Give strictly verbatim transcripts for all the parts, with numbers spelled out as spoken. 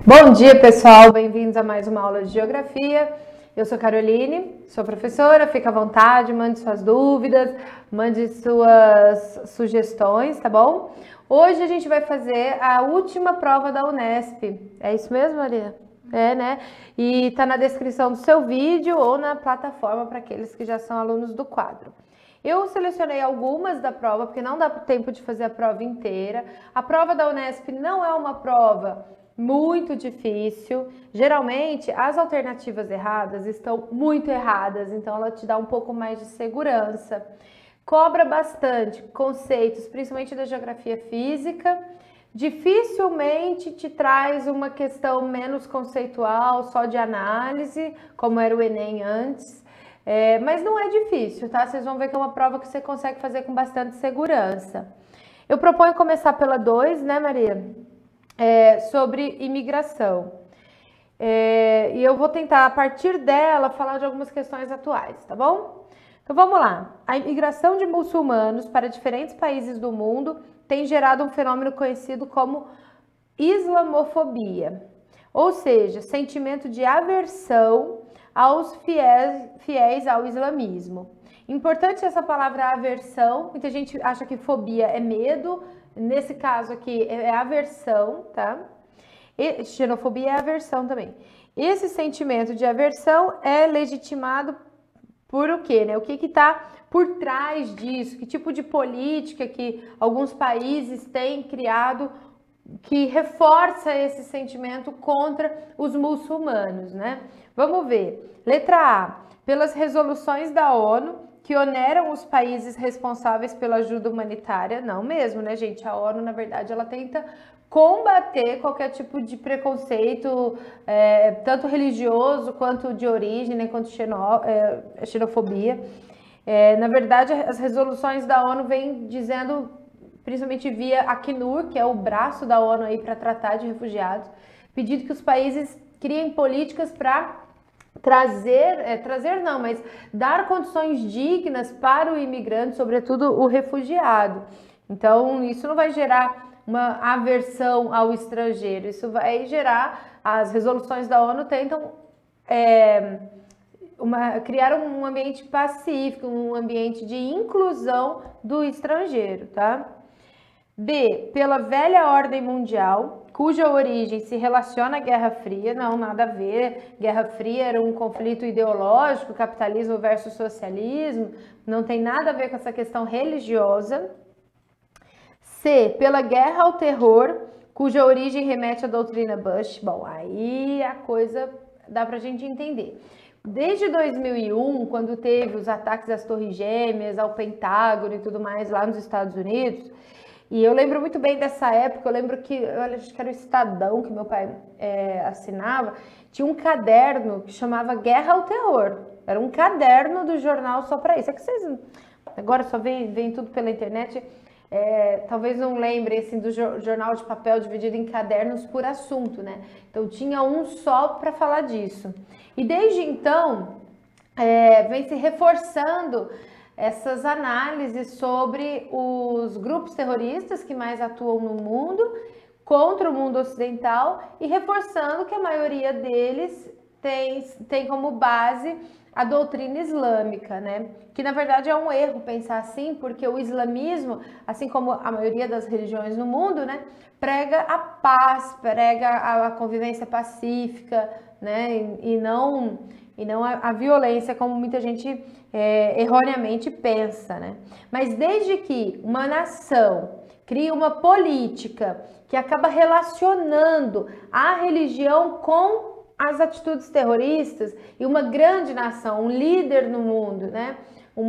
Bom dia, pessoal, bem-vindos a mais uma aula de Geografia. Eu sou Caroline, sou professora, fica à vontade, mande suas dúvidas, mande suas sugestões, tá bom? Hoje a gente vai fazer a última prova da Unesp. É isso mesmo, Maria? É, né? E tá na descrição do seu vídeo ou na plataforma para aqueles que já são alunos do quadro. Eu selecionei algumas da prova, porque não dá tempo de fazer a prova inteira. A prova da Unesp não é uma prova muito difícil. Geralmente, as alternativas erradas estão muito erradas, então ela te dá um pouco mais de segurança. Cobra bastante conceitos, principalmente da geografia física. Dificilmente te traz uma questão menos conceitual, só de análise, como era o Enem antes. É, mas não é difícil, tá? Vocês vão ver que é uma prova que você consegue fazer com bastante segurança. Eu proponho começar pela dois, né, Maria? É, sobre imigração. É, e eu vou tentar, a partir dela, falar de algumas questões atuais, tá bom? Então vamos lá. A imigração de muçulmanos para diferentes países do mundo tem gerado um fenômeno conhecido como islamofobia, ou seja, sentimento de aversão aos fiéis, fiéis ao islamismo. Importante essa palavra aversão, muita gente acha que fobia é medo, nesse caso aqui é aversão, tá? E xenofobia é aversão também. Esse sentimento de aversão é legitimado por o quê, né? O que que tá por trás disso? Que tipo de política que alguns países têm criado que reforça esse sentimento contra os muçulmanos, né? Vamos ver. Letra A. Pelas resoluções da ONU que oneram os países responsáveis pela ajuda humanitária. Não mesmo, né, gente? A ONU, na verdade, ela tenta combater qualquer tipo de preconceito, é, tanto religioso quanto de origem, né, quanto xeno, é, xenofobia. É, na verdade, as resoluções da ONU vêm dizendo, principalmente via Acnur, que é o braço da ONU aí para tratar de refugiados, pedindo que os países criem políticas para trazer, é, trazer não, mas dar condições dignas para o imigrante, sobretudo o refugiado. Então, isso não vai gerar uma aversão ao estrangeiro, isso vai gerar, as resoluções da ONU tentam é, uma, criar um ambiente pacífico, um ambiente de inclusão do estrangeiro, tá? B. Pela velha ordem mundial, cuja origem se relaciona à Guerra Fria. Não, nada a ver. Guerra Fria era um conflito ideológico, capitalismo versus socialismo. Não tem nada a ver com essa questão religiosa. C. Pela guerra ao terror, cuja origem remete à doutrina Bush. Bom, aí a coisa dá pra gente entender. Desde dois mil e um, quando teve os ataques às Torres Gêmeas, ao Pentágono e tudo mais lá nos Estados Unidos, e eu lembro muito bem dessa época, eu lembro que, eu acho que era o Estadão que meu pai é, assinava, tinha um caderno que chamava Guerra ao Terror. Era um caderno do jornal só para isso. É que vocês agora só veem, veem tudo pela internet, é, talvez não lembrem assim, do jornal de papel dividido em cadernos por assunto, né? Então tinha um só para falar disso. E desde então, é, vem se reforçando essas análises sobre os grupos terroristas que mais atuam no mundo contra o mundo ocidental e reforçando que a maioria deles tem, tem como base a doutrina islâmica, né? Que na verdade é um erro pensar assim, porque o islamismo, assim como a maioria das religiões no mundo, né, prega a paz, prega a convivência pacífica, né, e, e não e não a, a violência como muita gente é, erroneamente pensa, né? Mas desde que uma nação cria uma política que acaba relacionando a religião com as atitudes terroristas, e uma grande nação, um líder no mundo, né?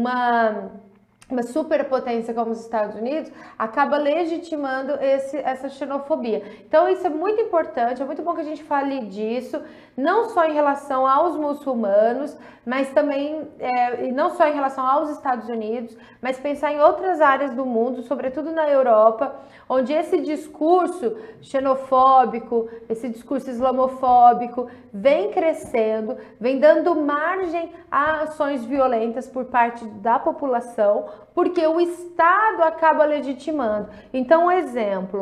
Uma, uma superpotência como os Estados Unidos, acaba legitimando esse, essa xenofobia. Então isso é muito importante, é muito bom que a gente fale disso, não só em relação aos muçulmanos, mas também, é, e não só em relação aos Estados Unidos, mas pensar em outras áreas do mundo, sobretudo na Europa, onde esse discurso xenofóbico, esse discurso islamofóbico vem crescendo, vem dando margem a ações violentas por parte da população, porque o Estado acaba legitimando. Então, um exemplo,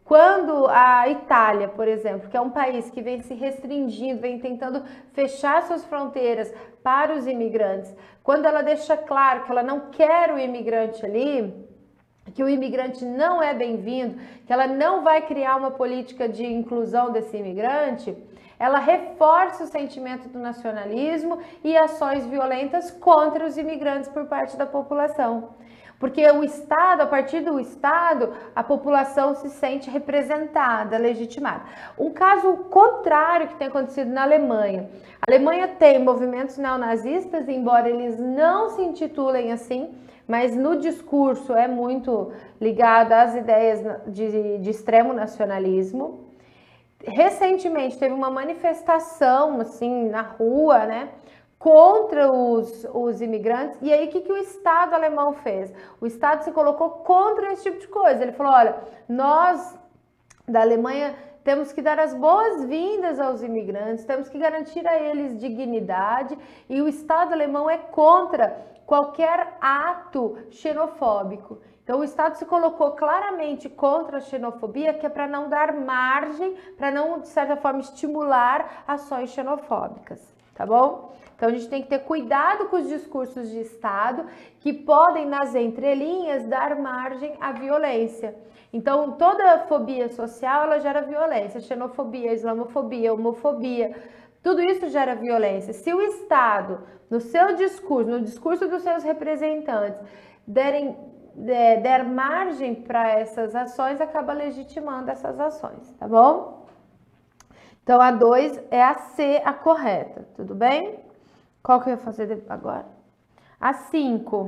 Quando a Itália, por exemplo, que é um país que vem se restringindo, vem tentando fechar suas fronteiras para os imigrantes, quando ela deixa claro que ela não quer o imigrante ali, que o imigrante não é bem-vindo, que ela não vai criar uma política de inclusão desse imigrante, ela reforça o sentimento do nacionalismo e ações violentas contra os imigrantes por parte da população. Porque o Estado, a partir do Estado, a população se sente representada, legitimada. Um caso contrário que tem acontecido na Alemanha. A Alemanha tem movimentos neonazistas, embora eles não se intitulem assim, mas no discurso é muito ligado às ideias de, de extremo nacionalismo. Recentemente teve uma manifestação assim na rua, né, contra os, os imigrantes, e aí o que, que o Estado alemão fez? O Estado se colocou contra esse tipo de coisa. Ele falou, olha, nós da Alemanha temos que dar as boas-vindas aos imigrantes, temos que garantir a eles dignidade, e o Estado alemão é contra qualquer ato xenofóbico. Então o Estado se colocou claramente contra a xenofobia, que é para não dar margem, para não, de certa forma, estimular ações xenofóbicas, tá bom? Então a gente tem que ter cuidado com os discursos de Estado que podem, nas entrelinhas, dar margem à violência. Então toda fobia social, ela gera violência, xenofobia, islamofobia, homofobia, tudo isso gera violência. Se o Estado, no seu discurso, no discurso dos seus representantes, derem, der, der margem para essas ações, acaba legitimando essas ações, tá bom? Então a dois é a C, a correta, tudo bem? Qual que eu ia fazer agora? A cinco.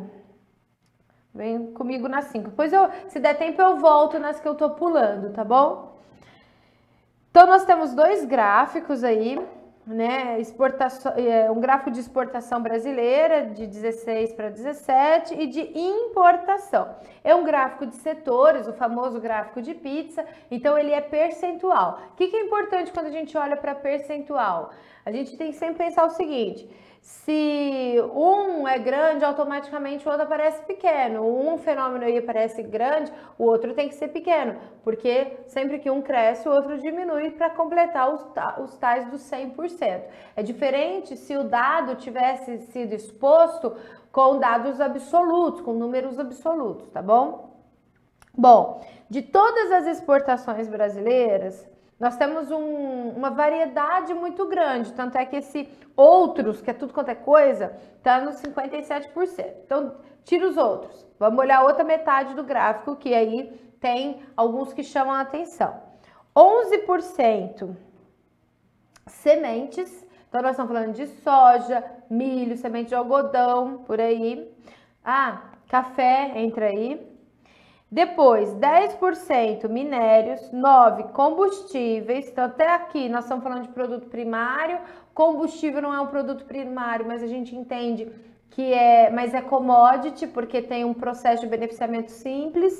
Vem comigo na cinco. Depois, eu, se der tempo, eu volto nas que eu tô pulando, tá bom? Então, nós temos dois gráficos aí, né? Exportação, um gráfico de exportação brasileira, de dezesseis para dezessete, e de importação. É um gráfico de setores, o famoso gráfico de pizza, então ele é percentual. O que, que é importante quando a gente olha para percentual? A gente tem que sempre pensar o seguinte: se um é grande, automaticamente o outro aparece pequeno. Um fenômeno aí aparece grande, o outro tem que ser pequeno, porque sempre que um cresce, o outro diminui para completar os, os tais dos cem por cento. É diferente se o dado tivesse sido exposto com dados absolutos, com números absolutos, tá bom? Bom, de todas as exportações brasileiras, nós temos um, uma variedade muito grande, tanto é que esse outros, que é tudo quanto é coisa, está nos cinquenta e sete por cento. Então, tira os outros. Vamos olhar a outra metade do gráfico, que aí tem alguns que chamam a atenção. onze por cento sementes, então nós estamos falando de soja, milho, semente de algodão, por aí. Ah, café, entra aí. Depois, dez por cento minérios, nove por cento combustíveis, então até aqui nós estamos falando de produto primário, combustível não é um produto primário, mas a gente entende que é, mas é commodity, porque tem um processo de beneficiamento simples.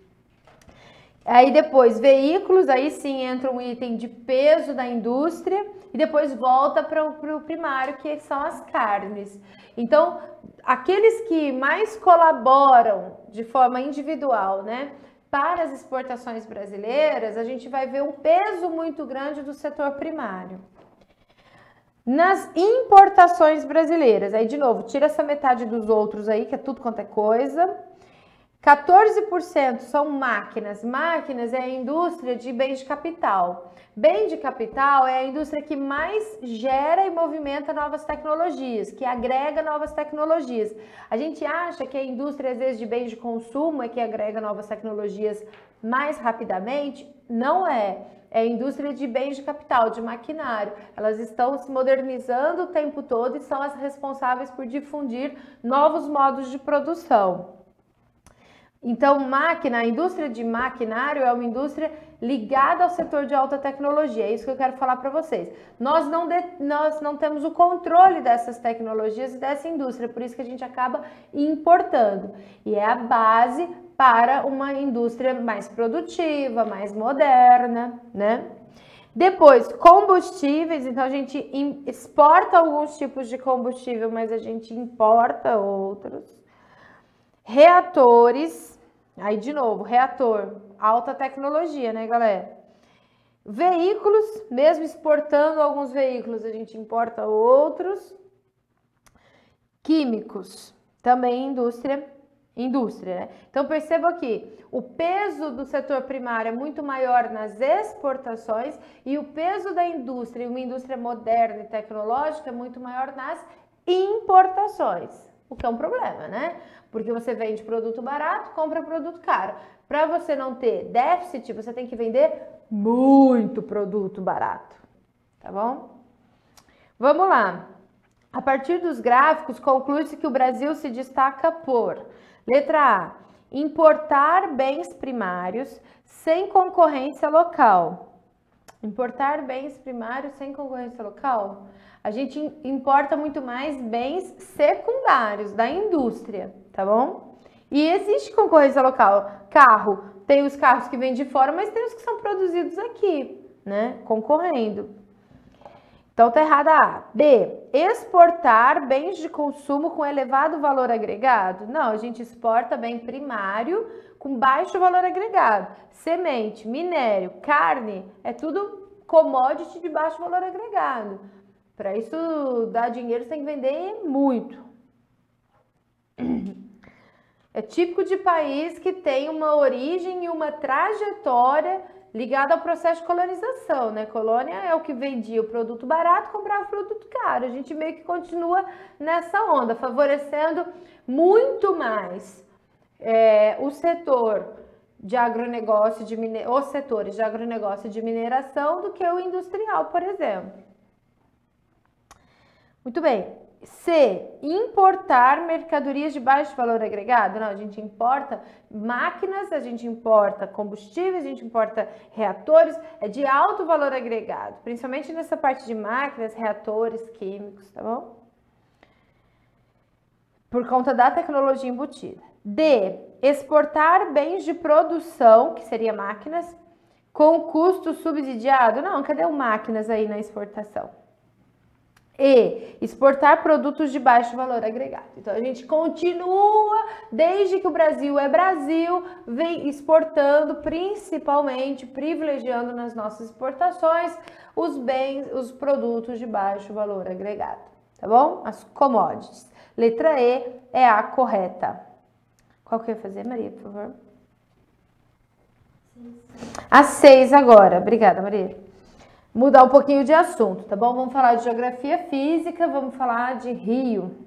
Aí depois, veículos, aí sim entra um item de peso da indústria, e depois volta para o primário, que são as carnes. Então, aqueles que mais colaboram de forma individual, né, para as exportações brasileiras, a gente vai ver um peso muito grande do setor primário. Nas importações brasileiras, aí de novo, tira essa metade dos outros aí, que é tudo quanto é coisa. quatorze por cento são máquinas. Máquinas é a indústria de bens de capital. Bem de capital é a indústria que mais gera e movimenta novas tecnologias, que agrega novas tecnologias. A gente acha que a indústria, às vezes, de bens de consumo é que agrega novas tecnologias mais rapidamente. Não é. É a indústria de bens de capital, de maquinário. Elas estão se modernizando o tempo todo e são as responsáveis por difundir novos modos de produção. Então, máquina, a indústria de maquinário é uma indústria ligada ao setor de alta tecnologia. É isso que eu quero falar para vocês. Nós não, de, nós não temos o controle dessas tecnologias e dessa indústria, por isso que a gente acaba importando. E é a base para uma indústria mais produtiva, mais moderna, né? Depois, combustíveis. Então, a gente exporta alguns tipos de combustível, mas a gente importa outros. Reatores. Aí, de novo, reator, alta tecnologia, né, galera? Veículos, mesmo exportando alguns veículos, a gente importa outros. Químicos, também indústria, indústria, né? Então perceba que o peso do setor primário é muito maior nas exportações e o peso da indústria, uma indústria moderna e tecnológica, é muito maior nas importações, o que é um problema, né? Porque você vende produto barato, compra produto caro. Para você não ter déficit, você tem que vender muito produto barato, tá bom? Vamos lá. A partir dos gráficos, conclui-se que o Brasil se destaca por: letra A, importar bens primários sem concorrência local. Importar bens primários sem concorrência local? A gente importa muito mais bens secundários da indústria, tá bom? E existe concorrência local. Carro, tem os carros que vêm de fora, mas tem os que são produzidos aqui, né? Concorrendo. Então tá errada a. B, exportar bens de consumo com elevado valor agregado? Não, a gente exporta bem primário com baixo valor agregado. Semente, minério, carne, é tudo commodity de baixo valor agregado. Para isso dar dinheiro, você tem que vender muito. É típico de país que tem uma origem e uma trajetória ligada ao processo de colonização, né? Colônia é o que vendia o produto barato, comprava o produto caro. A gente meio que continua nessa onda, favorecendo muito mais é, o setor de agronegócio, de mine... os setores de agronegócio e de mineração do que o industrial, por exemplo. Muito bem. C, importar mercadorias de baixo valor agregado? Não, a gente importa máquinas, a gente importa combustíveis, a gente importa reatores, é de alto valor agregado, principalmente nessa parte de máquinas, reatores, químicos, tá bom? Por conta da tecnologia embutida. D, exportar bens de produção, que seria máquinas, com custo subsidiado? Não, cadê o máquinas aí na exportação? E exportar produtos de baixo valor agregado. Então a gente continua, desde que o Brasil é Brasil, vem exportando, principalmente privilegiando nas nossas exportações os bens, os produtos de baixo valor agregado, tá bom? As commodities. Letra E é a correta. Qual que eu ia fazer, Maria, por favor? A seis agora. Obrigada, Maria. Mudar um pouquinho de assunto, tá bom? Vamos falar de geografia física, vamos falar de rio.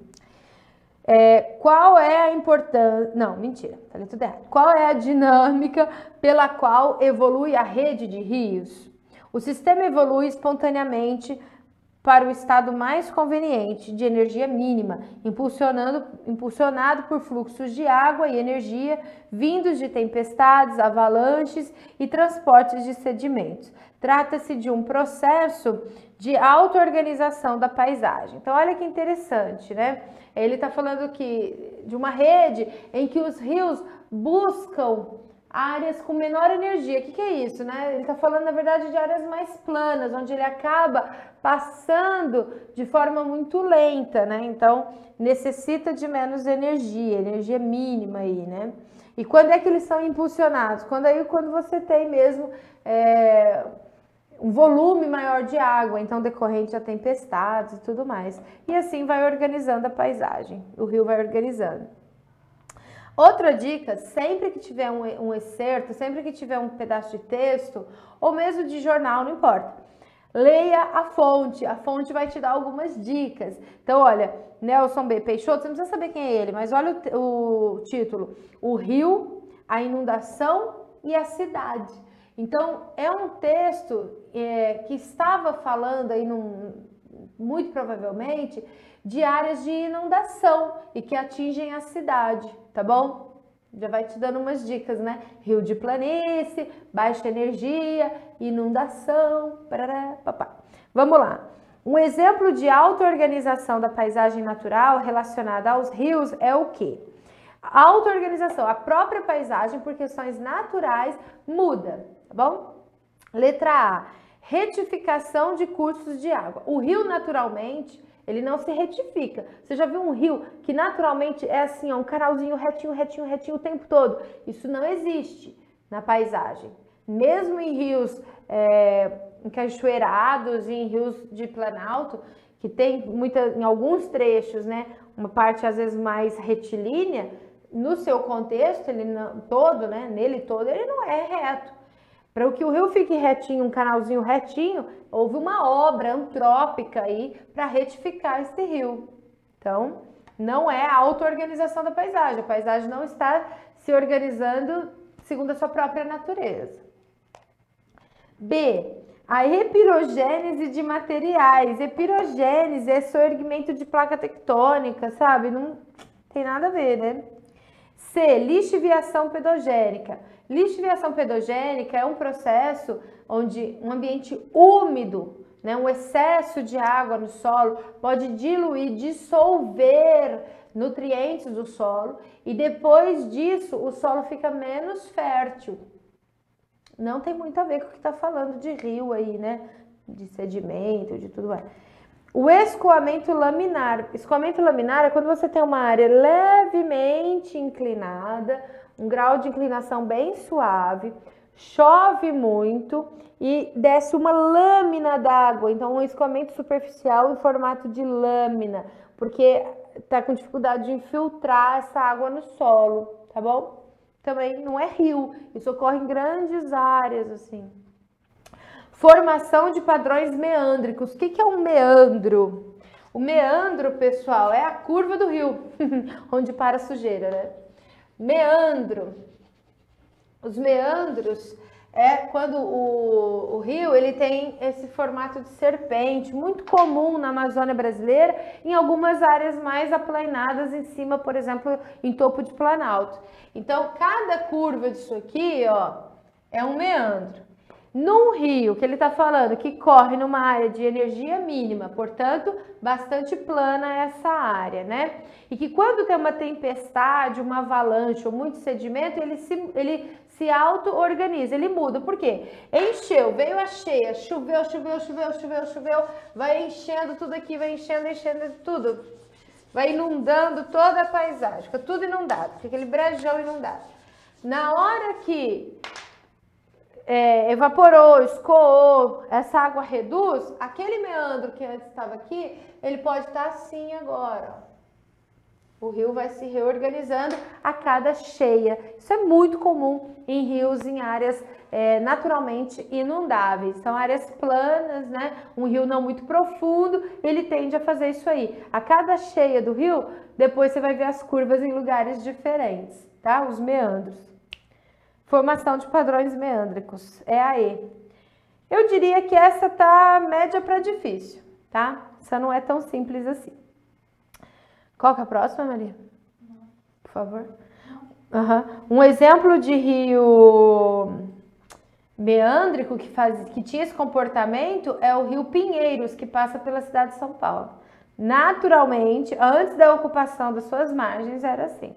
É, qual é a importância... Não, mentira, falei tudo errado. Qual é a dinâmica pela qual evolui a rede de rios? O sistema evolui espontaneamente para o estado mais conveniente de energia mínima, impulsionando, impulsionado por fluxos de água e energia vindos de tempestades, avalanches e transportes de sedimentos. Trata-se de um processo de auto-organização da paisagem. Então, olha que interessante, né? Ele está falando que de uma rede em que os rios buscam áreas com menor energia. O que, que é isso, né? Ele está falando, na verdade, de áreas mais planas, onde ele acaba passando de forma muito lenta, né? Então, necessita de menos energia, energia mínima aí, né? E quando é que eles são impulsionados? Quando aí, quando você tem mesmo... É... um volume maior de água, então decorrente a tempestades e tudo mais. E assim vai organizando a paisagem, o rio vai organizando. Outra dica, sempre que tiver um, um excerto, sempre que tiver um pedaço de texto, ou mesmo de jornal, não importa, leia a fonte, a fonte vai te dar algumas dicas. Então, olha, Nelson B. Peixoto, você não precisa saber quem é ele, mas olha o, o título, o rio, a inundação e a cidade. Então, é um texto é, que estava falando aí, num, muito provavelmente, de áreas de inundação e que atingem a cidade, tá bom? Já vai te dando umas dicas, né? Rio de planície, baixa energia, inundação, parará, papá. Vamos lá. Um exemplo de auto-organização da paisagem natural relacionada aos rios é o quê? A auto-organização, a própria paisagem, por questões naturais, muda, tá bom? Letra A, retificação de cursos de água. O rio, naturalmente, ele não se retifica. Você já viu um rio que naturalmente é assim, ó, um canalzinho retinho, retinho, retinho o tempo todo? Isso não existe. na paisagem. Mesmo em rios é, encachoeirados e em rios de planalto, que tem muita, em alguns trechos, né, uma parte às vezes mais retilínea, no seu contexto, ele não, todo, né, nele todo, ele não é reto. Para que o rio fique retinho, um canalzinho retinho, houve uma obra antrópica aí para retificar esse rio. Então, não é a auto-organização da paisagem, a paisagem não está se organizando segundo a sua própria natureza. B. A epirogênese de materiais. Epirogênese é soerguimento de placa tectônica, sabe? Não tem nada a ver, né? C. Lixiviação pedogênica. Lixiviação pedogênica é um processo onde um ambiente úmido, né, um excesso de água no solo pode diluir, dissolver nutrientes do solo e depois disso o solo fica menos fértil. Não tem muito a ver com o que está falando de rio aí, né? De sedimento, de tudo mais. O escoamento laminar. Escoamento laminar é quando você tem uma área levemente inclinada, um grau de inclinação bem suave, chove muito e desce uma lâmina d'água. Então, um escoamento superficial em formato de lâmina, porque está com dificuldade de infiltrar essa água no solo, tá bom? Também não é rio, isso ocorre em grandes áreas, assim. Formação de padrões meândricos. O que que é um meandro? O meandro, pessoal, é a curva do rio, onde para a sujeira, né? Meandro. Os meandros é quando o, o rio ele tem esse formato de serpente, muito comum na Amazônia brasileira, em algumas áreas mais aplainadas em cima, por exemplo, em topo de planalto. Então, cada curva disso aqui, ó, é um meandro. Num rio, que ele está falando, que corre numa área de energia mínima, portanto, bastante plana essa área, né? E que quando tem uma tempestade, uma avalanche ou muito sedimento, ele se, ele se auto-organiza, ele muda. Por quê? Encheu, veio a cheia, choveu, choveu, choveu, choveu, choveu, vai enchendo tudo aqui, vai enchendo, enchendo tudo. Vai inundando toda a paisagem, fica tudo inundado, fica aquele brejão inundado. Na hora que É, evaporou, escoou, essa água reduz, aquele meandro que antes estava aqui, ele pode estar assim agora. Ó. O rio vai se reorganizando a cada cheia. Isso é muito comum em rios em áreas é, naturalmente inundáveis. São áreas planas, né? Um rio não muito profundo, ele tende a fazer isso aí. A cada cheia do rio, depois você vai ver as curvas em lugares diferentes, tá? Os meandros. Formação de padrões meândricos, é a E. Eu diria que essa tá média para difícil, tá? Essa não é tão simples assim. Qual que é a próxima, Maria? Por favor. Uhum. Um exemplo de rio meândrico que, faz, que tinha esse comportamento é o rio Pinheiros, que passa pela cidade de São Paulo. Naturalmente, antes da ocupação das suas margens, era assim.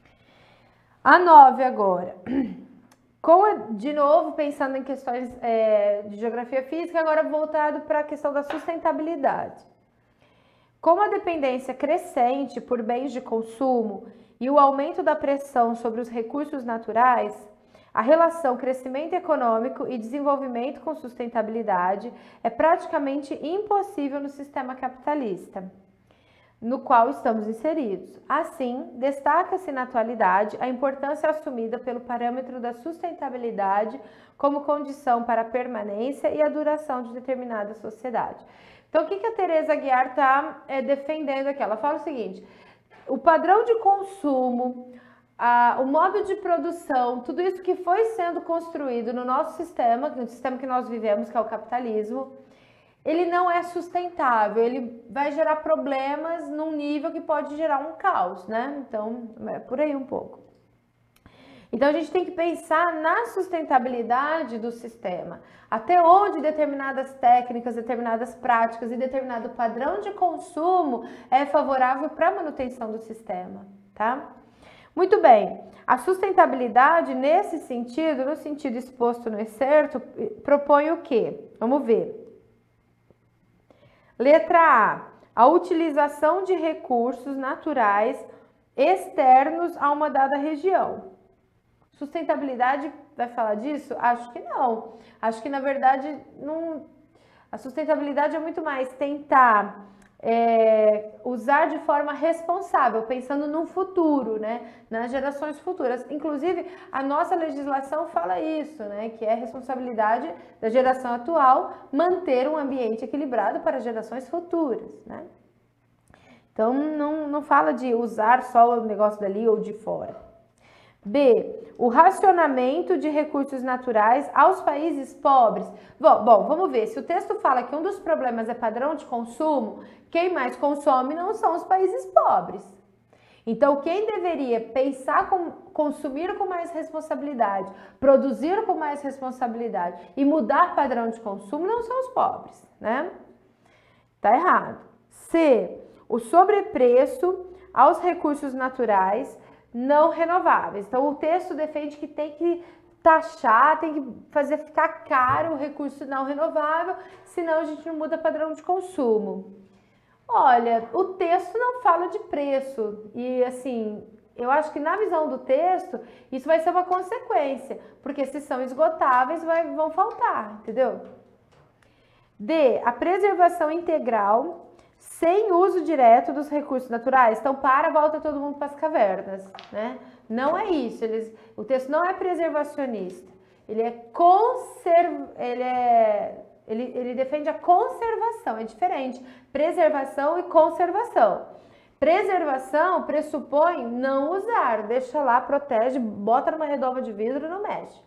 A nove agora. Com, de novo, pensando em questões é, de geografia física, agora voltado para a questão da sustentabilidade. Com a dependência crescente por bens de consumo e o aumento da pressão sobre os recursos naturais, a relação crescimento econômico e desenvolvimento com sustentabilidade é praticamente impossível no sistema capitalista no qual estamos inseridos. Assim, destaca-se na atualidade a importância assumida pelo parâmetro da sustentabilidade como condição para a permanência e a duração de determinada sociedade. Então, o que a Teresa Aguiar está é, defendendo aqui? Ela fala o seguinte: o padrão de consumo, a, o modo de produção, tudo isso que foi sendo construído no nosso sistema, no sistema que nós vivemos, que é o capitalismo, ele não é sustentável, ele vai gerar problemas num nível que pode gerar um caos, né? Então, é por aí um pouco. Então, a gente tem que pensar na sustentabilidade do sistema. Até onde determinadas técnicas, determinadas práticas e determinado padrão de consumo é favorável para a manutenção do sistema, tá? Muito bem. A sustentabilidade, nesse sentido, no sentido exposto no excerto, propõe o quê? Vamos ver. Letra A. A utilização de recursos naturais externos a uma dada região. Sustentabilidade vai falar disso? Acho que não. Acho que, na verdade, não... a sustentabilidade é muito mais tentar é, usar de forma responsável, pensando no futuro, né? Nas gerações futuras. Inclusive, a nossa legislação fala isso, né? Que é responsabilidade da geração atual manter um ambiente equilibrado para gerações futuras, né? Então, não, não fala de usar só o negócio dali ou de fora. B, o racionamento de recursos naturais aos países pobres. Bom, bom, vamos ver, se o texto fala que um dos problemas é padrão de consumo, quem mais consome não são os países pobres. Então, quem deveria pensar com consumir com mais responsabilidade, produzir com mais responsabilidade e mudar padrão de consumo não são os pobres, né? Tá errado. C, o sobrepreço aos recursos naturais não renováveis. Então, o texto defende que tem que taxar, tem que fazer ficar caro o recurso não renovável, senão a gente não muda padrão de consumo. Olha, o texto não fala de preço e, assim, eu acho que na visão do texto, isso vai ser uma consequência, porque se são esgotáveis, vai, vão faltar, entendeu? D, a preservação integral sem uso direto dos recursos naturais. Então, para, volta todo mundo para as cavernas, né? Não é isso. Eles, o texto não é preservacionista. Ele é conserv, ele é, ele, ele defende a conservação. É diferente. Preservação e conservação. Preservação pressupõe não usar. Deixa lá, protege, bota numa redoma de vidro e não mexe.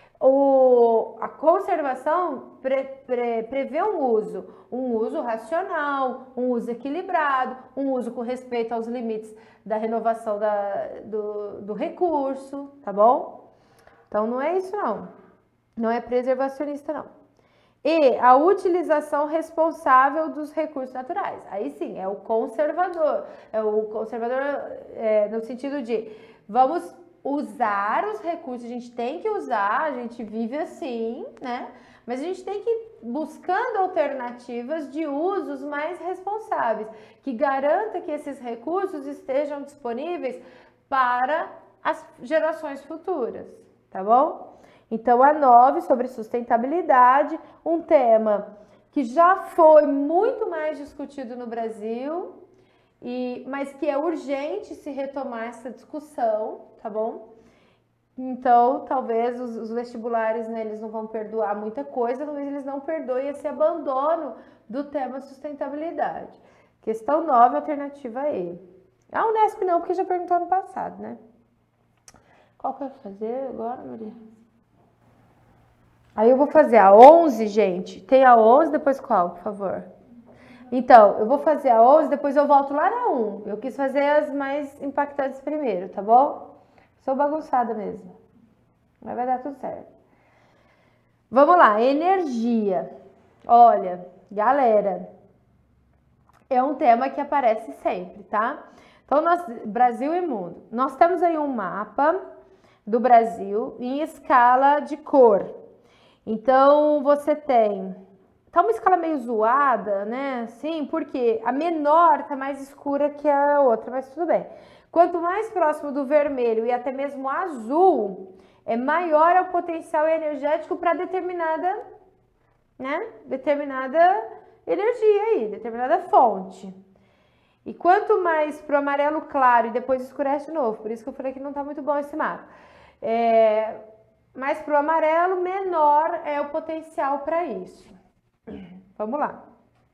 O, a conservação pre, pre, prevê um uso, um uso racional, um uso equilibrado, um uso com respeito aos limites da renovação da, do, do recurso, tá bom? Então não é isso não, não é preservacionista não. E a utilização responsável dos recursos naturais, aí sim, é o conservador, é o conservador é, no sentido de vamos usar os recursos, a gente tem que usar, a gente vive assim, né? Mas a gente tem que ir buscando alternativas de usos mais responsáveis, que garanta que esses recursos estejam disponíveis para as gerações futuras, tá bom? Então, a nove, sobre sustentabilidade, um tema que já foi muito mais discutido no Brasil, E, mas que é urgente se retomar essa discussão, tá bom? Então, talvez os, os vestibulares, né, eles não vão perdoar muita coisa, talvez eles não perdoem esse abandono do tema sustentabilidade. Questão nove, alternativa E. A Unesp não, porque já perguntou no passado, né? Qual que eu vou fazer agora, Maria? Aí eu vou fazer a onze, gente. Tem a onze, depois qual, por favor? Então, eu vou fazer a onze, depois eu volto lá na um. Eu quis fazer as mais impactantes primeiro, tá bom? Sou bagunçada mesmo. Mas vai dar tudo certo. Vamos lá, energia. Olha, galera, é um tema que aparece sempre, tá? Então, nós, Brasil e mundo. Nós temos aí um mapa do Brasil em escala de cor. Então, você tem... Tá uma escala meio zoada, né? Sim, porque a menor tá mais escura que a outra, mas tudo bem. Quanto mais próximo do vermelho e até mesmo azul, é maior é o potencial energético para determinada, né? Determinada energia aí, determinada fonte. E quanto mais pro amarelo claro e depois escurece de novo, por isso que eu falei que não tá muito bom esse mapa. É, mais pro amarelo, menor é o potencial para isso. Vamos lá.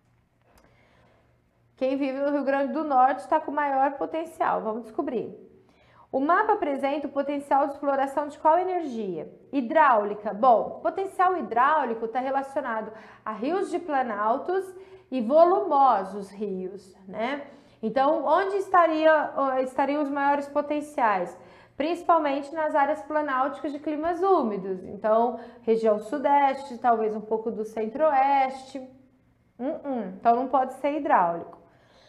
Quem vive no Rio Grande do Norte está com maior potencial. Vamos descobrir. O mapa apresenta o potencial de exploração de qual energia? Hidráulica. Bom, potencial hidráulico está relacionado a rios de planaltos e volumosos rios, né? Então, onde estaria, estariam os maiores potenciais? Principalmente nas áreas planálticas de climas úmidos. Então, região sudeste, talvez um pouco do centro-oeste. Hum, hum. Então, não pode ser hidráulico.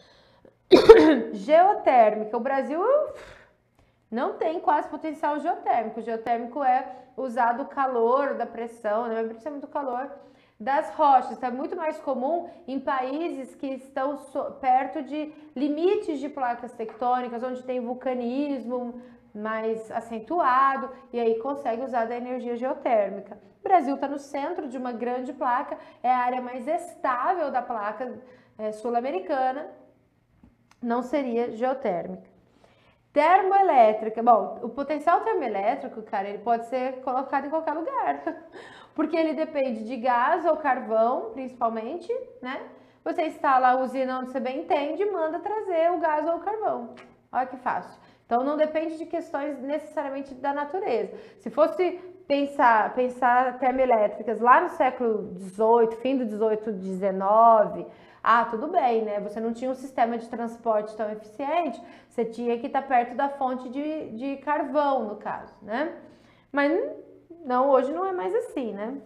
Geotérmica. O Brasil não tem quase potencial geotérmico. O geotérmico é usado o calor da pressão, né? Principalmente o calor das rochas. Então, é muito mais comum em países que estão so- perto de limites de placas tectônicas, onde tem vulcanismo, mais acentuado e aí consegue usar da energia geotérmica. O Brasil está no centro de uma grande placa, é a área mais estável da placa é, sul-americana, não seria geotérmica. Termoelétrica, bom, o potencial termoelétrico, cara, ele pode ser colocado em qualquer lugar, porque ele depende de gás ou carvão, principalmente, né? Você instala a usina onde você bem entende e manda trazer o gás ou o carvão. Olha que fácil. Então não depende de questões necessariamente da natureza. Se fosse pensar, pensar termoelétricas lá no século dezoito, fim do dezoito, dezenove, ah, tudo bem, né? Você não tinha um sistema de transporte tão eficiente, você tinha que estar perto da fonte de, de carvão, no caso, né? Mas não, hoje não é mais assim, né?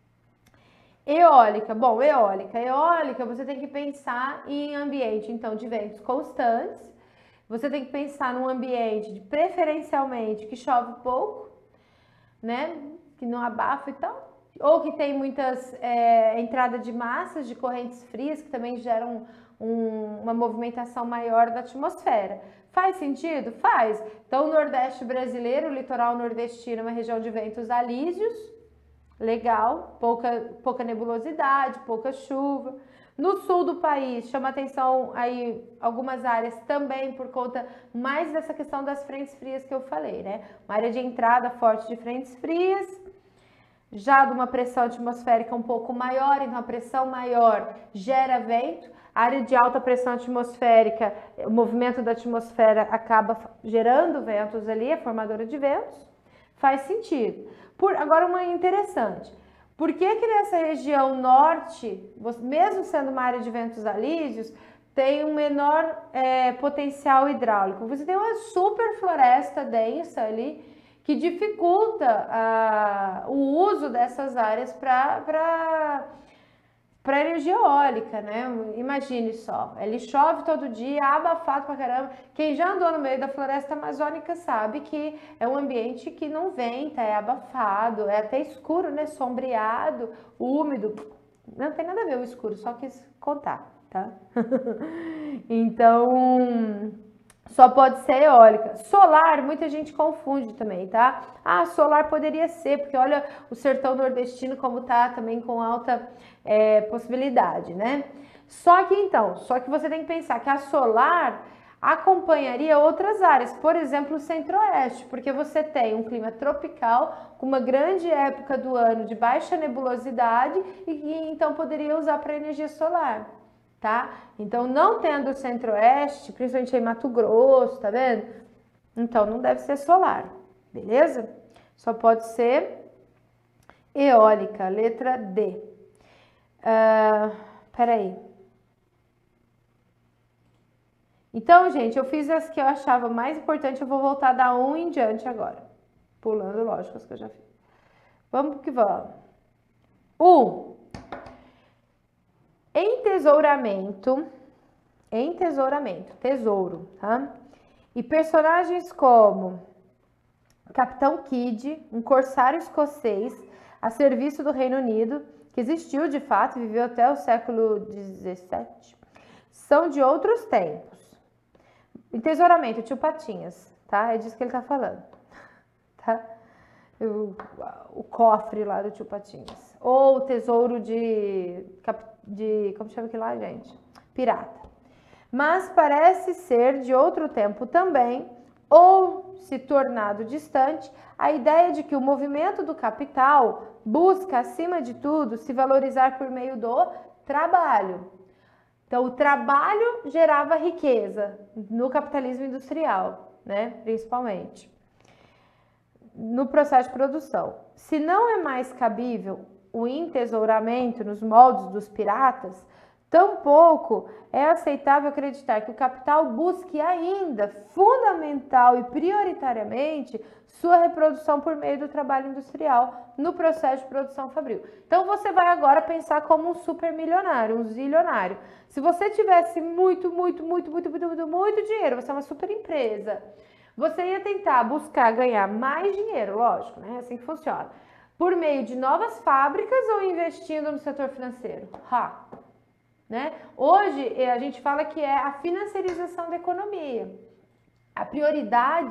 Eólica, bom, eólica. Eólica, você tem que pensar em ambiente, então, de ventos constantes. Você tem que pensar num ambiente, de, preferencialmente, que chove pouco, né? Que não abafa e tal. Ou que tem muitas é, entrada de massas, de correntes frias, que também geram um, uma movimentação maior da atmosfera. Faz sentido? Faz. Então, o Nordeste brasileiro, o litoral nordestino, é uma região de ventos alísios, legal, pouca, pouca nebulosidade, pouca chuva. No sul do país, chama atenção aí algumas áreas também por conta mais dessa questão das frentes frias que eu falei, né? Uma área de entrada forte de frentes frias, já de uma pressão atmosférica um pouco maior, então a pressão maior gera vento, a área de alta pressão atmosférica, o movimento da atmosfera acaba gerando ventos ali, é formadora de ventos, faz sentido. Por, agora uma interessante, por que que nessa região norte, mesmo sendo uma área de ventos alísios, tem um menor é, potencial hidráulico? Você tem uma super floresta densa ali, que dificulta a, o uso dessas áreas para para energia eólica, né? Imagine só, ele chove todo dia, abafado pra caramba. Quem já andou no meio da floresta amazônica sabe que é um ambiente que não venta, é abafado, é até escuro, né? Sombreado, úmido. Não tem nada a ver o escuro, só quis contar, tá? Então, só pode ser eólica. Solar, muita gente confunde também, tá? Ah, solar poderia ser, porque olha o sertão nordestino como tá também com alta é, possibilidade, né? Só que então, só que você tem que pensar que a solar acompanharia outras áreas, por exemplo, o centro-oeste, porque você tem um clima tropical, com uma grande época do ano de baixa nebulosidade e, e então poderia usar para energia solar. Tá? Então, não tendo o centro-oeste, principalmente em Mato Grosso, tá vendo? Então, não deve ser solar, beleza? Só pode ser eólica, letra D. Uh, peraí. Então, gente, eu fiz as que eu achava mais importante, eu vou voltar da um em diante agora. Pulando, lógico, as que eu já fiz. Vamos que vamos. um. Entesouramento, entesouramento, tesouro, tá? E personagens como Capitão Kidd, um corsário escocês a serviço do Reino Unido, que existiu de fato e viveu até o século dezessete, são de outros tempos. Entesouramento, tio Patinhas, tá? É disso que ele tá falando, tá? O, o cofre lá do tio Patinhas. Ou o tesouro de... de como chama aquilo lá, gente? Pirata. Mas parece ser de outro tempo também, ou se tornado distante, a ideia de que o movimento do capital busca, acima de tudo, se valorizar por meio do trabalho. Então, o trabalho gerava riqueza no capitalismo industrial, né? Principalmente no processo de produção. Se não é mais cabível o entesouramento nos moldes dos piratas, tampouco é aceitável acreditar que o capital busque ainda, fundamental e prioritariamente, sua reprodução por meio do trabalho industrial no processo de produção fabril. Então você vai agora pensar como um supermilionário, um zilionário. Se você tivesse muito, muito, muito, muito, muito, muito, muito dinheiro, você é uma super empresa, você ia tentar buscar ganhar mais dinheiro, lógico, né? É assim que funciona. Por meio de novas fábricas ou investindo no setor financeiro? Ha, né? Hoje a gente fala que é a financiarização da economia. A prioridade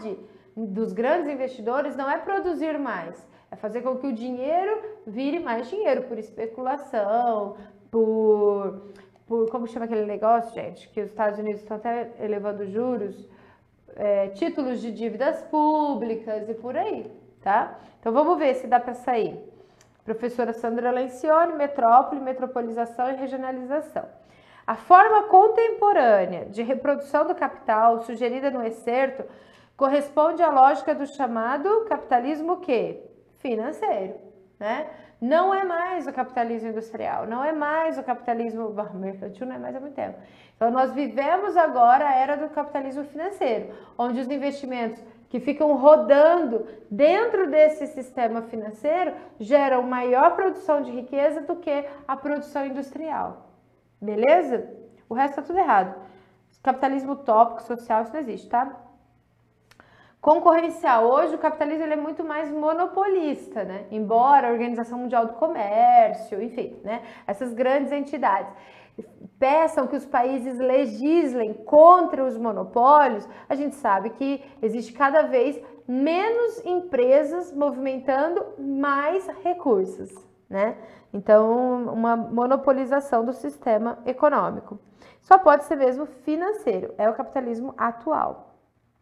dos grandes investidores não é produzir mais, é fazer com que o dinheiro vire mais dinheiro por especulação, por, por como chama aquele negócio, gente, que os Estados Unidos estão até elevando juros, é, títulos de dívidas públicas e por aí, tá? Então vamos ver se dá para sair. Professora Sandra Lencioni, metrópole, metropolização e regionalização. A forma contemporânea de reprodução do capital sugerida no excerto corresponde à lógica do chamado capitalismo quê? Financeiro, né? Não é mais o capitalismo industrial, não é mais o capitalismo mercantil, não é mais há muito tempo. Então nós vivemos agora a era do capitalismo financeiro, onde os investimentos que ficam rodando dentro desse sistema financeiro geram maior produção de riqueza do que a produção industrial. Beleza? O resto tá tudo errado. Capitalismo utópico, social, isso não existe, tá? Concorrencial. Hoje o capitalismo ele é muito mais monopolista, né? Embora a Organização Mundial do Comércio, enfim, né? Essas grandes entidades peçam que os países legislem contra os monopólios, a gente sabe que existe cada vez menos empresas movimentando mais recursos, né? Então, uma monopolização do sistema econômico. Só pode ser mesmo financeiro, é o capitalismo atual.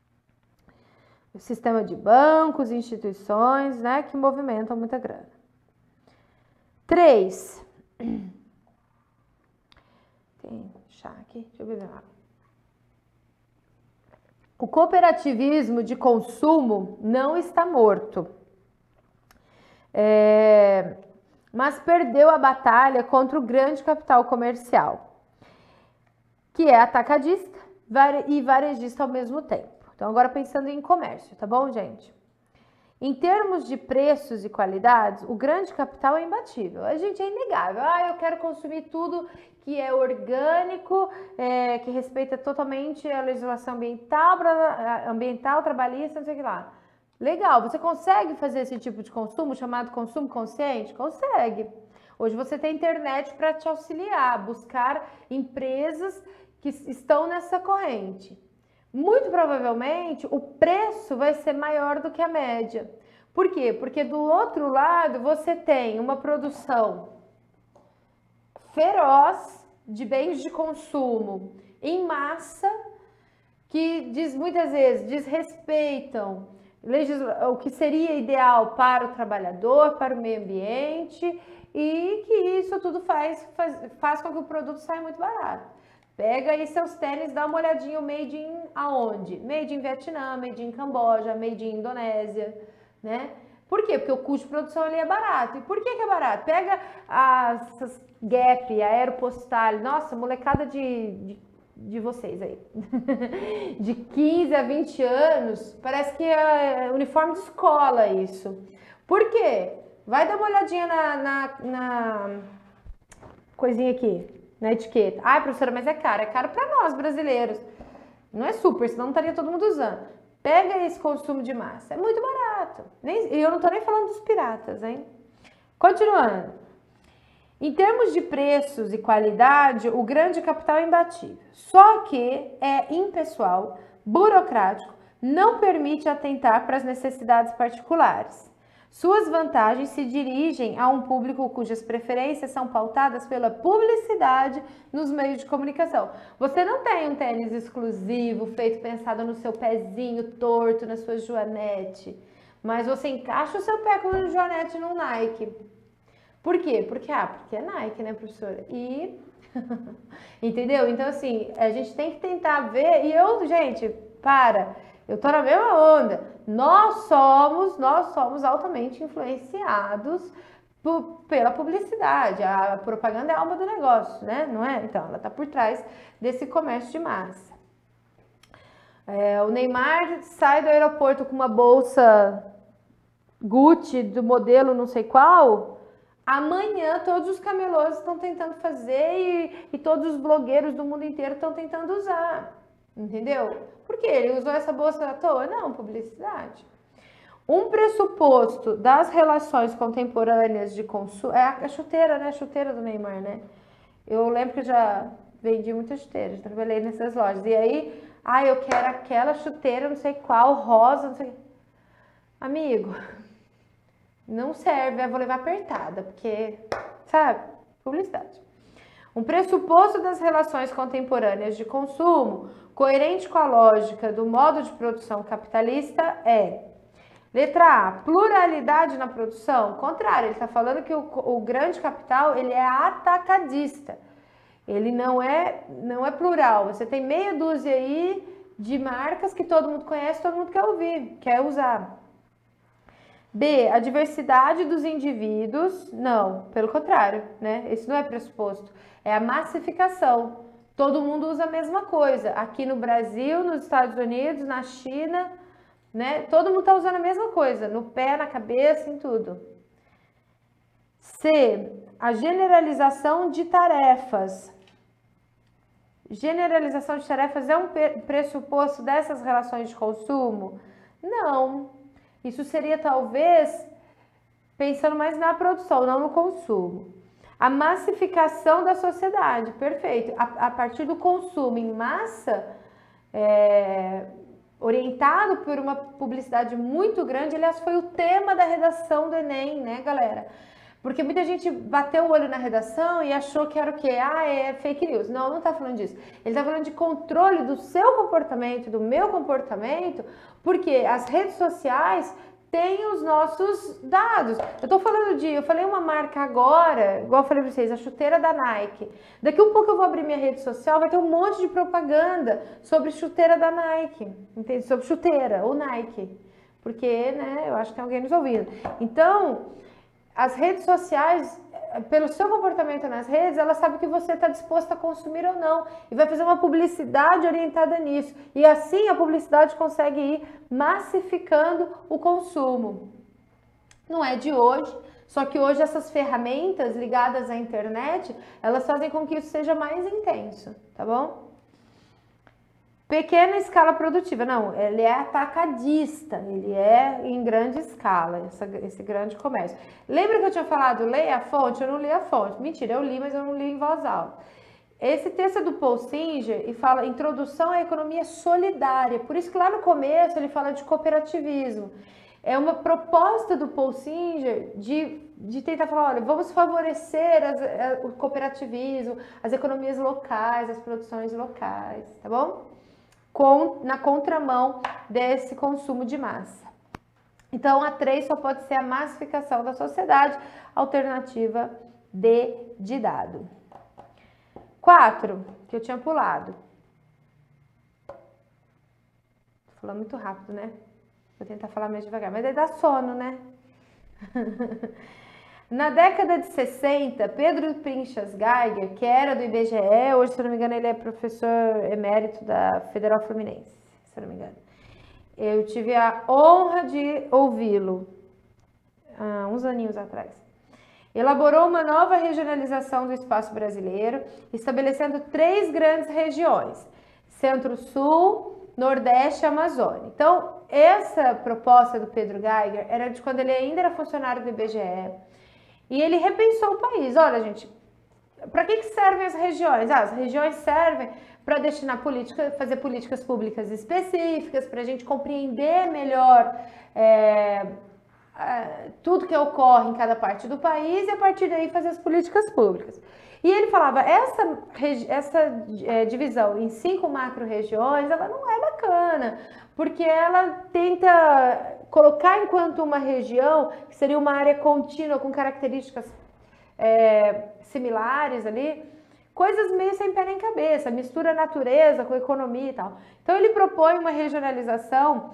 O sistema de bancos, instituições, né, que movimentam muita grana. Três. Tem chá aqui, deixa eu beber água. O cooperativismo de consumo não está morto, é, mas perdeu a batalha contra o grande capital comercial, que é atacadista e varejista ao mesmo tempo. Então, agora pensando em comércio, tá bom, gente? Em termos de preços e qualidades, o grande capital é imbatível. A gente é inegável. Ah, eu quero consumir tudo que é orgânico, é, que respeita totalmente a legislação ambiental, ambiental, trabalhista, não sei o que lá. Legal, você consegue fazer esse tipo de consumo, chamado consumo consciente? Consegue. Hoje você tem internet para te auxiliar, buscar empresas que estão nessa corrente. Muito provavelmente o preço vai ser maior do que a média. Por quê? Porque do outro lado você tem uma produção feroz de bens de consumo em massa que diz, muitas vezes desrespeitam o que seria ideal para o trabalhador, para o meio ambiente, e que isso tudo faz, faz, faz com que o produto saia muito barato. Pega aí seus tênis, dá uma olhadinha, o made in aonde? Made in Vietnã, made in Camboja, made in Indonésia, né? Por quê? Porque o custo de produção ali é barato. E por que que é barato? Pega as Gap, a Aeropostale, nossa, molecada de, de, de vocês aí, de quinze a vinte anos, parece que é uniforme de escola isso. Por quê? Vai dar uma olhadinha na, na, na coisinha aqui. Na etiqueta. Ai, professora, mas é caro. É caro para nós, brasileiros. Não é super, senão não estaria todo mundo usando. Pega esse consumo de massa. É muito barato. E eu não tô nem falando dos piratas, hein? Continuando. Em termos de preços e qualidade, o grande capital é imbatível. Só que é impessoal, burocrático, não permite atentar para as necessidades particulares. Suas vantagens se dirigem a um público cujas preferências são pautadas pela publicidade nos meios de comunicação. Você não tem um tênis exclusivo, feito pensado no seu pezinho torto, na sua joanete, mas você encaixa o seu pé com o joanete no Nike. Por quê? Porque, ah, porque é Nike, né, professora? E... entendeu? Então, assim, a gente tem que tentar ver... E eu, gente, para... Eu tô na mesma onda. Nós somos, nós somos altamente influenciados por, pela publicidade. A propaganda é a alma do negócio, né? Não é? Então, ela tá por trás desse comércio de massa. É, o Neymar sai do aeroporto com uma bolsa Gucci do modelo não sei qual. Amanhã todos os camelôs estão tentando fazer e, e todos os blogueiros do mundo inteiro estão tentando usar. Entendeu? Por quê? Ele usou essa bolsa à toa? Não, publicidade. Um pressuposto das relações contemporâneas de consumo... É a chuteira, né? A chuteira do Neymar, né? Eu lembro que eu já vendi muitas chuteiras, trabalhei nessas lojas. E aí, Ah, eu quero aquela chuteira, não sei qual, rosa, não sei. Amigo, não serve, eu vou levar apertada, porque, sabe, publicidade. Um pressuposto das relações contemporâneas de consumo, coerente com a lógica do modo de produção capitalista, é: letra A, pluralidade na produção. Contrário, ele está falando que o, o grande capital, ele é atacadista. Ele não é, não é plural. Você tem meia dúzia aí de marcas que todo mundo conhece, todo mundo quer ouvir, quer usar. B, a diversidade dos indivíduos. Não, pelo contrário, né? Esse não é pressuposto. É a massificação. Todo mundo usa a mesma coisa. Aqui no Brasil, nos Estados Unidos, na China, né? Todo mundo está usando a mesma coisa, no pé, na cabeça, em tudo. C, a generalização de tarefas. Generalização de tarefas é um pressuposto dessas relações de consumo? Não. Isso seria talvez pensando mais na produção, não no consumo. A massificação da sociedade, perfeito. A, a partir do consumo em massa, é, orientado por uma publicidade muito grande, aliás, foi o tema da redação do Enem, né, galera? Porque muita gente bateu o olho na redação e achou que era o quê? Ah, é fake news. Não, não tá falando disso. Ele tá falando de controle do seu comportamento, do meu comportamento, porque as redes sociais têm os nossos dados. Eu tô falando de, eu falei uma marca agora, igual eu falei pra vocês, a chuteira da Nike. Daqui um pouco eu vou abrir minha rede social, vai ter um monte de propaganda sobre chuteira da Nike, entende? Sobre chuteira ou Nike. Porque, né, eu acho que tem alguém nos ouvindo. Então, as redes sociais, pelo seu comportamento nas redes, ela sabe que você está disposto a consumir ou não. E vai fazer uma publicidade orientada nisso. E assim a publicidade consegue ir massificando o consumo. Não é de hoje, só que hoje essas ferramentas ligadas à internet, elas fazem com que isso seja mais intenso, tá bom? Pequena escala produtiva, não, ele é atacadista, ele é em grande escala, essa, esse grande comércio. Lembra que eu tinha falado, leia a fonte? Eu não li a fonte. Mentira, eu li, mas eu não li em voz alta. Esse texto é do Paul Singer e fala introdução à economia solidária, por isso que lá no começo ele fala de cooperativismo. É uma proposta do Paul Singer de, de tentar falar, olha, vamos favorecer as, a, o cooperativismo, as economias locais, as produções locais, tá bom? Com, na contramão desse consumo de massa. Então, a três só pode ser a massificação da sociedade, alternativa D de dado. quatro, que eu tinha pulado. Tô falando muito rápido, né? Vou tentar falar mais devagar, mas aí dá sono, né? Na década de sessenta, Pedro Pinchas Geiger, que era do I B G E, hoje, se eu não me engano, ele é professor emérito da Federal Fluminense, se eu não me engano. Eu tive a honra de ouvi-lo há uns aninhos atrás. Elaborou uma nova regionalização do espaço brasileiro, estabelecendo três grandes regiões: Centro-Sul, Nordeste e Amazônia. Então, essa proposta do Pedro Geiger era de quando ele ainda era funcionário do I B G E. E ele repensou o país. Olha, gente, para que, que servem as regiões? Ah, as regiões servem para destinar política, fazer políticas públicas específicas, para a gente compreender melhor é, é, tudo que ocorre em cada parte do país e a partir daí fazer as políticas públicas. E ele falava, essa, essa é, divisão em cinco macro-regiões, ela não é bacana, porque ela tenta colocar enquanto uma região, que seria uma área contínua com características é, similares ali, coisas meio sem pé nem cabeça, mistura natureza com economia e tal. Então ele propõe uma regionalização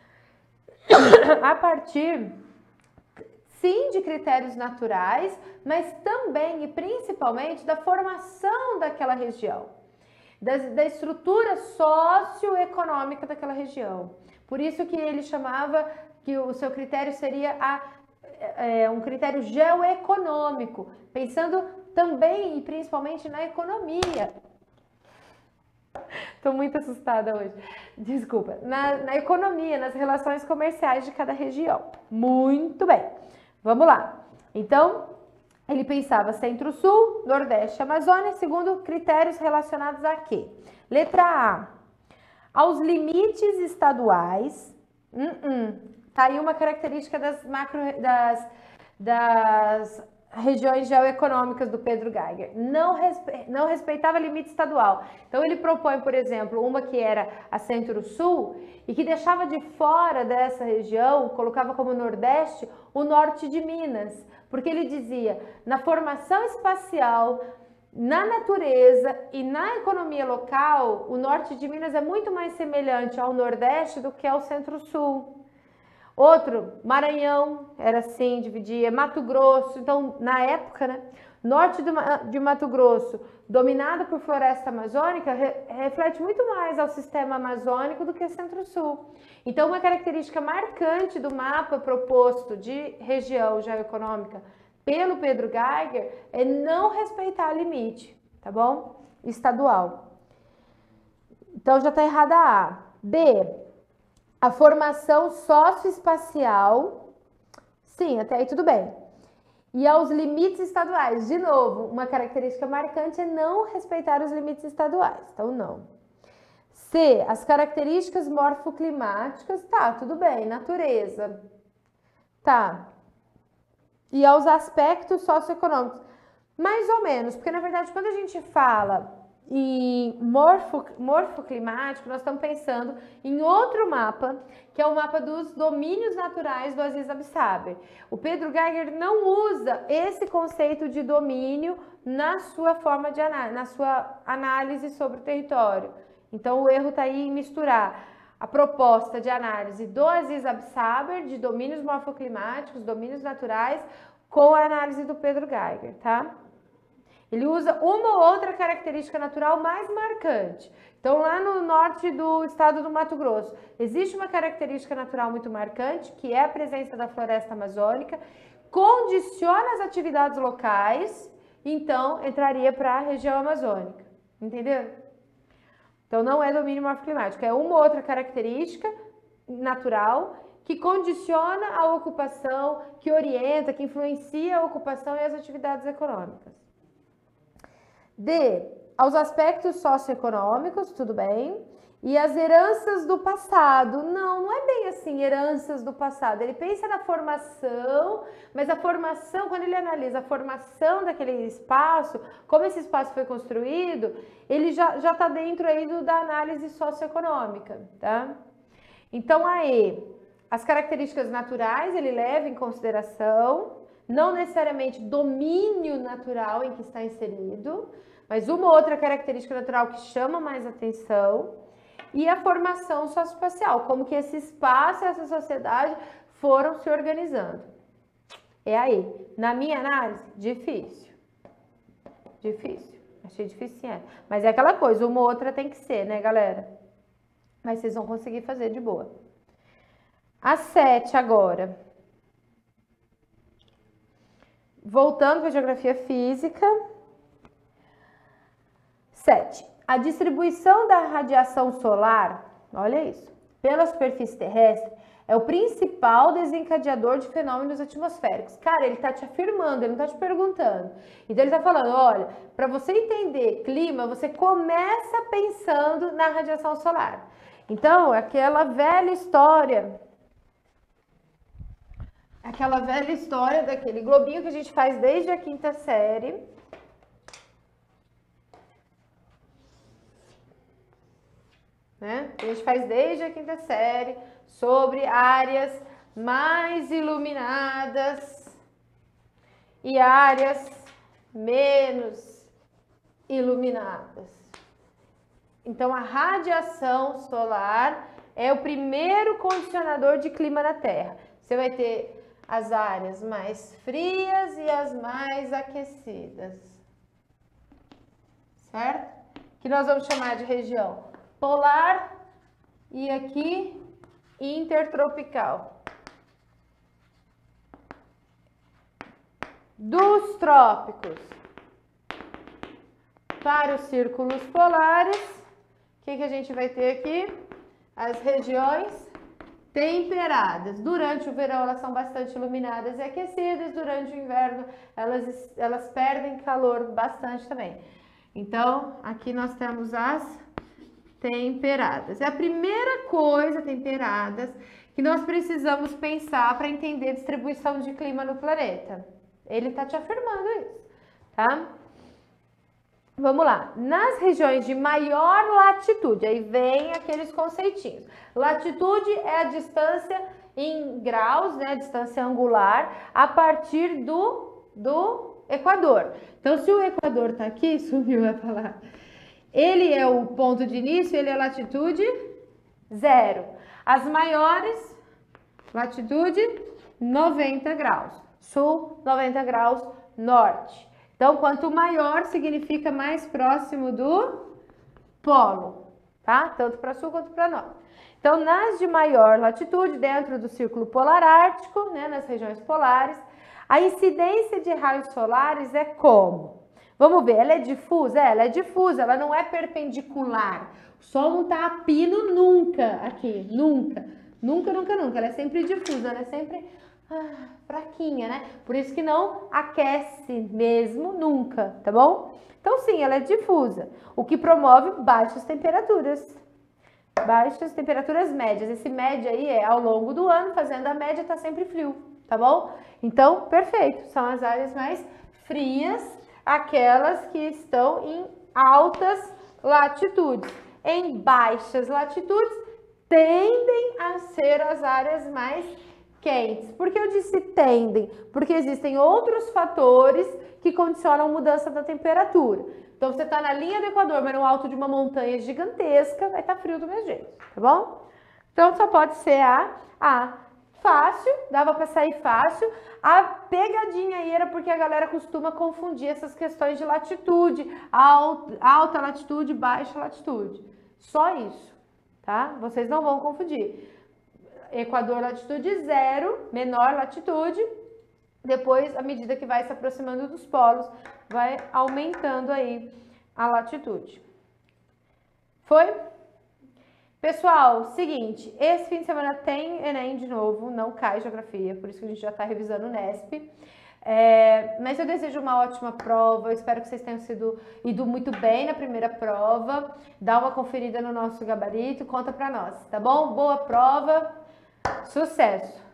a partir, sim, de critérios naturais, mas também e principalmente da formação daquela região, da, da estrutura socioeconômica daquela região. Por isso que ele chamava que o seu critério seria a, é, um critério geoeconômico, pensando também e principalmente na economia. Estou muito assustada hoje, desculpa. Na, na economia, nas relações comerciais de cada região. Muito bem, vamos lá. Então, ele pensava Centro-Sul, Nordeste e Amazônia, segundo critérios relacionados a quê? Letra A. Aos limites estaduais, uh -uh, tá aí uma característica das, macro, das, das regiões geoeconômicas do Pedro Geiger. Não, respe, não respeitava limite estadual. Então ele propõe, por exemplo, uma que era a Centro-Sul e que deixava de fora dessa região, colocava como Nordeste, o norte de Minas. Porque ele dizia, na formação espacial, na natureza e na economia local, o norte de Minas é muito mais semelhante ao Nordeste do que ao Centro-Sul. Outro, Maranhão, era assim, dividia, Mato Grosso, então, na época, né, norte de Mato Grosso, dominado por floresta amazônica, re, reflete muito mais ao sistema amazônico do que o Centro-Sul. Então, uma característica marcante do mapa proposto de região geoeconômica pelo Pedro Geiger é não respeitar limite, tá bom? Estadual. Então, já está errada a A. B, a formação socioespacial, sim, até aí tudo bem. E aos limites estaduais, de novo, uma característica marcante é não respeitar os limites estaduais, então não. C, as características morfoclimáticas, tá, tudo bem, natureza, tá. E aos aspectos socioeconômicos, mais ou menos, porque na verdade quando a gente fala em morfo, morfoclimático, nós estamos pensando em outro mapa, que é o mapa dos domínios naturais do Aziz Absaber. O Pedro Geiger não usa esse conceito de domínio na sua forma de análise, na sua análise sobre o território. Então o erro está aí em misturar a proposta de análise do Aziz Absaber, de domínios morfoclimáticos, domínios naturais, com a análise do Pedro Geiger, tá? Ele usa uma ou outra característica natural mais marcante. Então, lá no norte do estado do Mato Grosso, existe uma característica natural muito marcante, que é a presença da floresta amazônica, condiciona as atividades locais, então entraria para a região amazônica. Entendeu? Então, não é domínio morfoclimático, é uma ou outra característica natural que condiciona a ocupação, que orienta, que influencia a ocupação e as atividades econômicas. D, aos aspectos socioeconômicos, tudo bem. E as heranças do passado. Não, não é bem assim, heranças do passado. Ele pensa na formação, mas a formação, quando ele analisa a formação daquele espaço, como esse espaço foi construído, ele já já está dentro aí do, da análise socioeconômica, tá? Então, a E, as características naturais ele leva em consideração, não necessariamente domínio natural em que está inserido, mas uma ou outra característica natural que chama mais atenção, e a formação socioespacial, como que esse espaço e essa sociedade foram se organizando. É aí. Na minha análise, difícil. Difícil. Achei difícil, é. Mas é aquela coisa, uma ou outra tem que ser, né, galera? Mas vocês vão conseguir fazer de boa. A sete agora. Voltando para a geografia física. sete. A distribuição da radiação solar, olha isso, pela superfície terrestre é o principal desencadeador de fenômenos atmosféricos. Cara, ele está te afirmando, ele não está te perguntando. Então ele está falando, olha, para você entender clima, você começa pensando na radiação solar. Então, aquela velha história, aquela velha história daquele globinho que a gente faz desde a quinta série, né? A gente faz desde a quinta série sobre áreas mais iluminadas e áreas menos iluminadas. Então, a radiação solar é o primeiro condicionador de clima na Terra. Você vai ter as áreas mais frias e as mais aquecidas, certo? Que nós vamos chamar de região polar e aqui intertropical. Dos trópicos para os círculos polares, o que, que a gente vai ter aqui? As regiões temperadas. Durante o verão elas são bastante iluminadas e aquecidas, durante o inverno elas, elas perdem calor bastante também. Então, aqui nós temos as temperadas. É a primeira coisa, temperadas, que nós precisamos pensar para entender a distribuição de clima no planeta. Ele está te afirmando isso, tá? Vamos lá. Nas regiões de maior latitude, aí vem aqueles conceitinhos. Latitude é a distância em graus, né, a distância angular, a partir do, do Equador. Então, se o Equador está aqui, sumiu a palavra, ele é o ponto de início, ele é latitude zero. As maiores, latitude noventa graus. Sul, noventa graus, norte. Então, quanto maior, significa mais próximo do polo, tá? Tanto para sul quanto para norte. Então, nas de maior latitude, dentro do círculo polar ártico, né, nas regiões polares, a incidência de raios solares é como? Vamos ver, ela é difusa? É, ela é difusa, ela não é perpendicular. O sol não está a pino nunca aqui, nunca. Nunca, nunca, nunca. Ela é sempre difusa, ela é sempre ah, fraquinha, né? Por isso que não aquece mesmo nunca, tá bom? Então, sim, ela é difusa, o que promove baixas temperaturas. Baixas temperaturas médias. Esse média aí é ao longo do ano, fazendo a média, tá sempre frio, tá bom? Então, perfeito. São as áreas mais frias, aquelas que estão em altas latitudes. Em baixas latitudes, tendem a ser as áreas mais quentes. Por que eu disse tendem? Porque existem outros fatores que condicionam a mudança da temperatura. Então, você está na linha do Equador, mas no alto de uma montanha gigantesca, vai estar frio do mesmo jeito, tá bom? Então, só pode ser a A. Fácil, dava para sair fácil. A pegadinha aí era porque a galera costuma confundir essas questões de latitude, alta latitude, baixa latitude. Só isso, tá? Vocês não vão confundir. Equador, latitude zero, menor latitude. Depois, à medida que vai se aproximando dos polos, vai aumentando aí a latitude. Foi? Pessoal, seguinte, esse fim de semana tem Enem de novo, não cai Geografia, por isso que a gente já está revisando o Nesp. É, mas eu desejo uma ótima prova, eu espero que vocês tenham sido, ido muito bem na primeira prova. Dá uma conferida no nosso gabarito, conta pra nós, tá bom? Boa prova, sucesso!